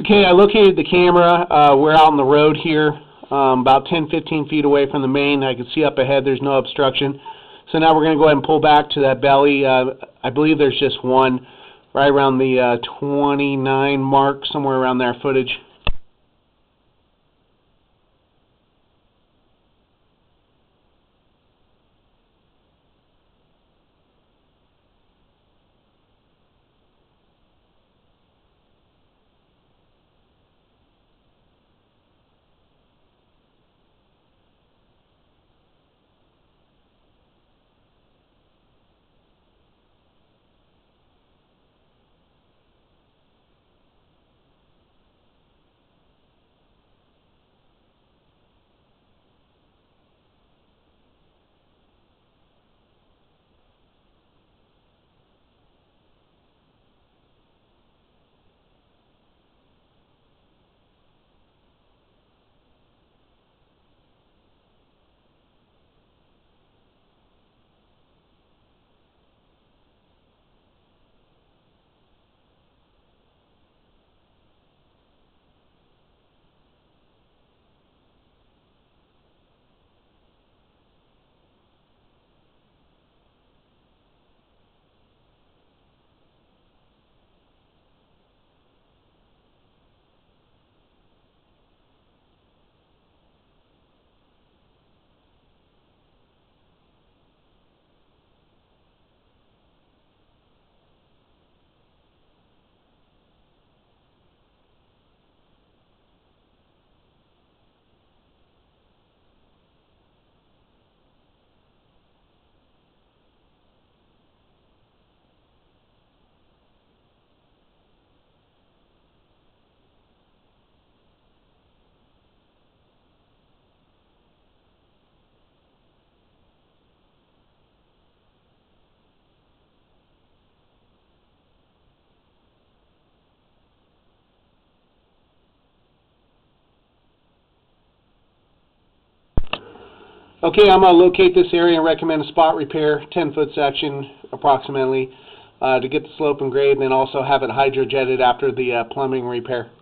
Okay, I located the camera. We're out on the road here, about 10-15 feet away from the main. I can see up ahead there's no obstruction. So now we're going to go ahead and pull back to that belly. I believe there's just one right around the 29 mark, somewhere around there, footage. Okay, I'm going to locate this area and recommend a spot repair, 10-foot section approximately, to get the slope and grade, and then also have it hydrojetted after the plumbing repair.